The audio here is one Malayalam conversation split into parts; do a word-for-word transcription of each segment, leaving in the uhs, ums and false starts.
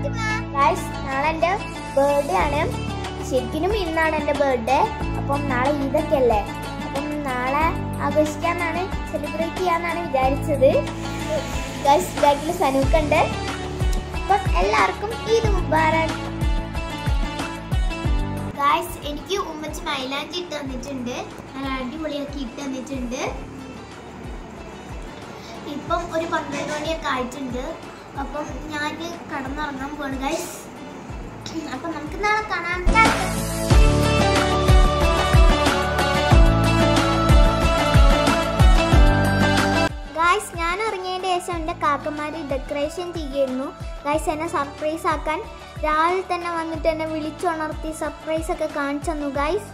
ഗൈസ് നാളെ എൻ്റെ ബർത്ത്ഡേ ആണ്. ശരിക്കും ഇന്നാണ് എൻ്റെ ബർത്ത്ഡേ. അപ്പം നാളെ ഈദൊക്കെ അല്ലേ, അപ്പം നാളെ ആഘോഷിക്കാന്നാണ്, സെലിബ്രേറ്റ് ചെയ്യാന്നാണ് വിചാരിച്ചത്. ഗൈസ് ബാക്കിൽ സനൂക്കുണ്ട്. അപ്പം എല്ലാവർക്കും ഈദ് മുബാറക്. ഗൈസ് എനിക്ക് ഉമ്മച്ചി മൈലാഞ്ചി ഇട്ട് തന്നിട്ടുണ്ട്, നല്ല അടിപൊളിയാക്കി ഇട്ട് തന്നിട്ടുണ്ട്. ഇപ്പം ഒരു പന്ത്രണ്ട് മണിയൊക്കെ ആയിട്ടുണ്ട്. അപ്പം ഞാൻ കടന്നുറങ്ങാൻ പോവാണ് ഗൈസ്. അപ്പം നമുക്ക് നാളെ കാണാം. ഗൈസ് ഞാൻ ഇറങ്ങിയതിൻ്റെ ശേഷം എൻ്റെ കാക്കമാർ ഡെക്കറേഷൻ ചെയ്യായിരുന്നു. ഗൈസ് എന്നെ സർപ്രൈസ് ആക്കാൻ രാവിലെ തന്നെ വന്നിട്ട് എന്നെ വിളിച്ചുണർത്തി സർപ്രൈസ് ഒക്കെ കാണിച്ചു തന്നു ഗൈസ്.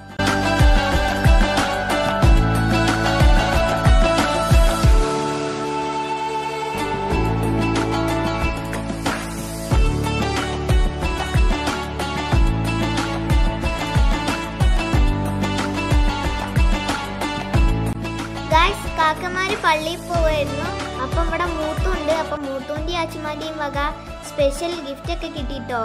ഗൈസ് കാക്കമാര് പള്ളിയിൽ പോവായിരുന്നു. അപ്പം ഇവിടെ മൂത്തുണ്ട്. അപ്പം മൂത്തുവിൻ്റെയും അച്ഛന്മാരുടെയും വക സ്പെഷ്യൽ ഗിഫ്റ്റ് ഒക്കെ കിട്ടിട്ടോ.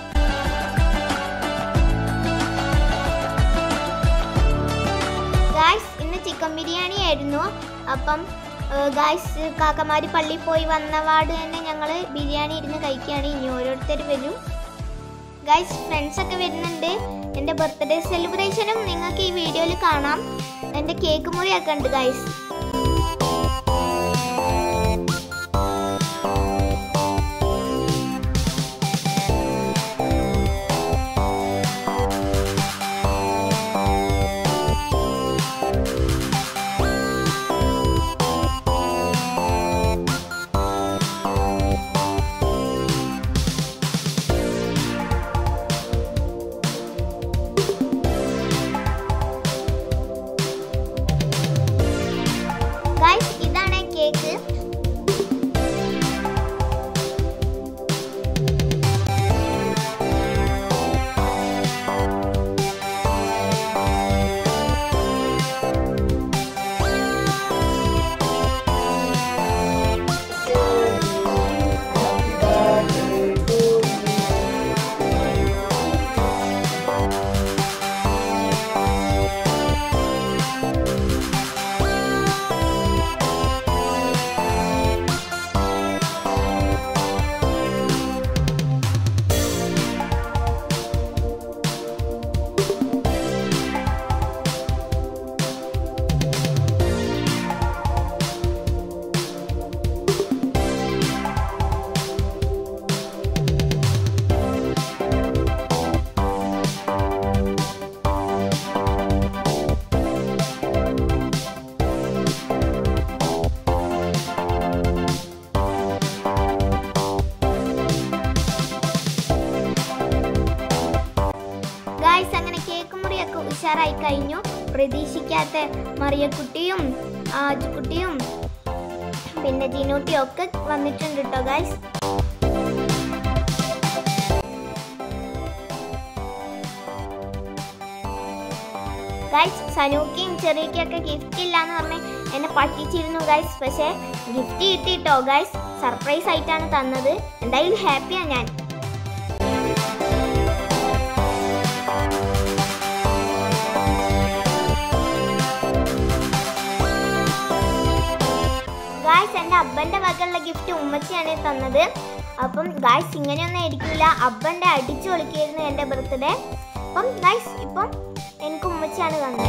ഗൈസ് ഇന്ന് ചിക്കൻ ബിരിയാണി ആയിരുന്നു. അപ്പം ഗൈസ് കാക്കമാര് പള്ളിയിൽ പോയി വന്നപാട് തന്നെ ഞങ്ങൾ ബിരിയാണി ഇരുന്ന് കഴിക്കുകയാണ്. ഇനി ഓരോരുത്തർ വരും. ഗൈസ് ഫ്രണ്ട്സ് ഒക്കെ വരുന്നുണ്ട്. എൻ്റെ ബർത്ത്ഡേ സെലിബ്രേഷനും നിങ്ങൾക്ക് ഈ വീഡിയോയിൽ കാണാം. എൻ്റെ കേക്ക് മുറിയൊക്കെ ഉണ്ട് ഗൈസ്. ഗൈസ് ഇതാണ് കേക്ക്. ഗൈസ് അങ്ങനെ കേക്ക് മുറിയൊക്കെ ഉഷാറായി കഴിഞ്ഞു. പ്രതീക്ഷിക്കാത്ത മറിയക്കുട്ടിയും ആജുക്കുട്ടിയും പിന്നെ ജിനൂട്ടിയും ഒക്കെ വന്നിട്ടുണ്ട് കേട്ടോ ഗൈസ്. ഗൈസ് സനൂക്കിയും ചെറിയക്കൊക്കെ ഗിഫ്റ്റ് ഇല്ലാന്ന് പറഞ്ഞ് എന്നെ പറ്റിച്ചിരുന്നു ഗൈസ്. പക്ഷേ ഗിഫ്റ്റ് കിട്ടിട്ടോ ഗൈസ്. സർപ്രൈസ് ആയിട്ടാണ് തന്നത്. എന്തായാലും ഹാപ്പിയാണ് ഞാൻ. ഗായ്സ് എൻ്റെ അബ്ബൻ്റെ വകയുള്ള ഗിഫ്റ്റ് ഉമ്മച്ചിയാണ് തന്നത്. അപ്പം ഗായ്സ് ഇങ്ങനെയൊന്നും ആയിരിക്കില്ല, അബ്ബൻ്റെ അടിച്ചു പൊളിക്കായിരുന്നു എൻ്റെ ബർത്ത്ഡേ. അപ്പം ഗായ്സ് ഇപ്പം എനിക്ക് ഉമ്മച്ചിയാണ് തന്നത്.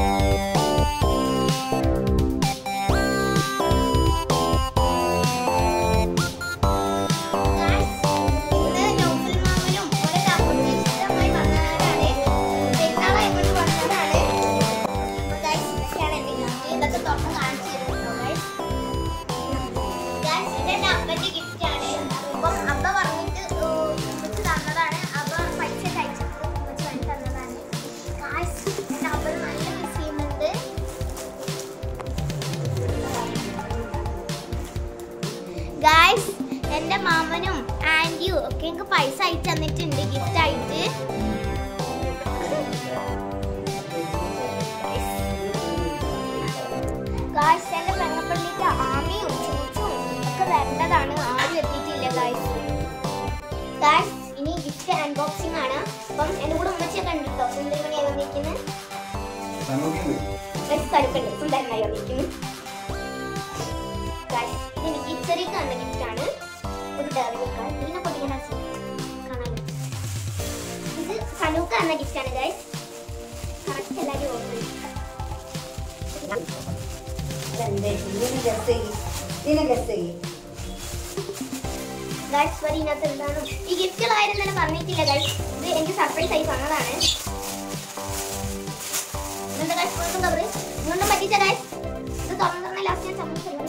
ഗായ്സ് എൻ്റെ മാമനും ആൻറ്റിയും ഒക്കെ എനിക്ക് പൈസ അയച്ചു തന്നിട്ടുണ്ട് ഗിഫ്റ്റ് ആയിട്ട്. ഗായ്സ് എൻ്റെ പെങ്ങപ്പള്ളിക്ക് ആമയും ചൂച്ചും ഒക്കെ വരേണ്ടതാണ്. ആരും എത്തിയിട്ടില്ല ഗായ്സ്. ഗായ്സ് ഇനി അപ്പം എൻ്റെ കൂടെ ഉമ്മച്ചിയൊക്കെ ഉണ്ട് കേട്ടോ. സുന്ദരമണിയായി വന്നിരിക്കുന്നത് കടുക്കുണ്ട്, സുന്ദരനായി വന്നിരിക്കുന്നു. ഇത് എനിക്ക് ചെറിയ കണ്ട ഗിഫ്റ്റാണ്. ഒരു ഡയറി വെക്കാൻ ഇതിനെ പൊട്ടിക്കാൻ കാണാൻ. ഇത് സനൂക്ക എന്ന ഗിഫ്റ്റാണ് ഗൈസ്. കറക്റ്റ് എല്ലാവരും ഓർമ്മ. ഗൈസ് വരി ഇതിനകത്ത് എന്താണ് ഈ ഗിഫ്റ്റുകളായിരുന്നു തന്നെ പറഞ്ഞിട്ടില്ല ഗൈസ്. ഇത് എനിക്ക് സർപ്രൈസ് ആയി വന്നതാണ്. ഇങ്ങനത്തെ ഗൈസ് പുറത്തും കവറ് ഇങ്ങോട്ടും പറ്റിച്ച ഗൈസ്. ഇത് തുറന്നു ലാസ്റ്റ് ഞാൻ സംഭവിച്ചത്.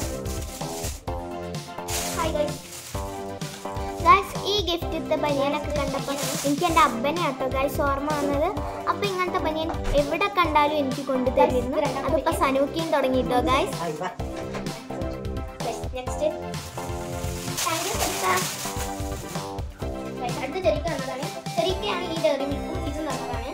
Hi guys. ഗൈസ് ഈ ഗിഫ്റ്റ് ബനിയനൊക്കെ കണ്ടപ്പോൾ എനിക്ക് എൻ്റെ അബ്ബനെ കേട്ടോ ഗൈസ് ഓർമ്മ വന്നത്. അപ്പം ഇങ്ങനത്തെ ബനിയൻ എവിടെ കണ്ടാലും എനിക്ക് കൊണ്ടുതരുന്നു. അതിപ്പോൾ സനൂക്കിയും തുടങ്ങിയിട്ടോ ഗൈസ്. നെക്സ്റ്റ് അടുത്ത ചെറിക്ക് തന്നതാണ്. ചെറിക്കയാണ് ഈ ഡയറി മിൽക്കും ഇതും തന്നതാണ്.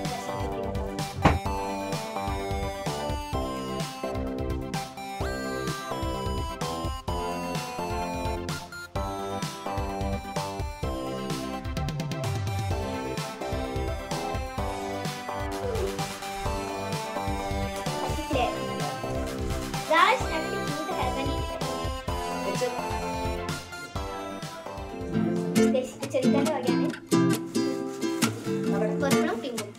ചെറുക്കൻ്റെ വകയാണ്. പർപ്പിളും പിങ്കും.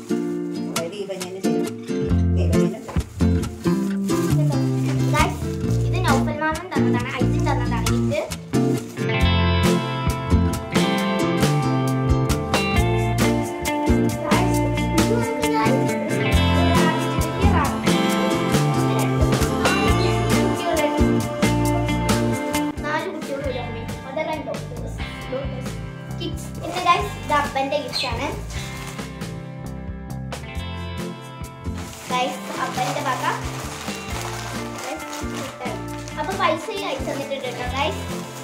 ഇത് നൗഫൽ മാമൻ തന്നതാണ്. ഐസിൻ തന്നതാണ് ഇത്. അപ്പൻ്റെ ഗിഫ്റ്റാണ് ഗൈസ്. അപ്പൻ്റെ വക. അപ്പൊ പൈസ അയച്ചു തന്നിട്ടുണ്ട് കേട്ടോ ഗൈസ്.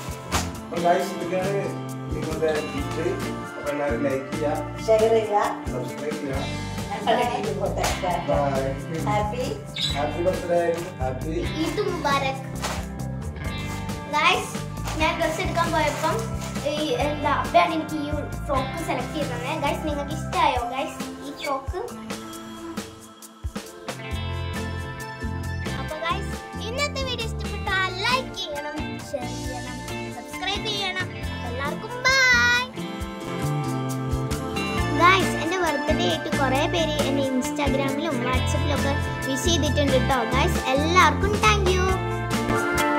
ഈദ് മുബാരക് ഗൈസ്. ഞാൻ ഡ്രസ് എടുക്കാൻ പോയപ്പം എന്താ അപ്പയാണ് എനിക്ക് ഈ ഫ്രോക്ക് സെലക്ട് ചെയ്ത് തന്നെ ഗൈസ്. നിങ്ങൾക്ക് ഇഷ്ടമായോ ഗൈസ് ഈ ഫ്രോക്ക്? അപ്പൊ ഗൈസ് ഇന്നത്തെ വീഡിയോ ഇഷ്ടപ്പെട്ടാൽ ലൈക്ക് ചെയ്യണം, ഷെയർ ചെയ്യണം, സബ്സ്ക്രൈബ് ചെയ്യണം. എല്ലാവർക്കും ബൈ ഗൈസ്. എൻ്റെ ബർത്ത്ഡേ ആയിട്ട് കുറേ പേര് എന്നെ ഇൻസ്റ്റാഗ്രാമിലും വാട്സപ്പിലും ഒക്കെ വിഷ് ചെയ്തിട്ടുണ്ട് കേട്ടോ ഗൈസ്. എല്ലാവർക്കും താങ്ക് യു.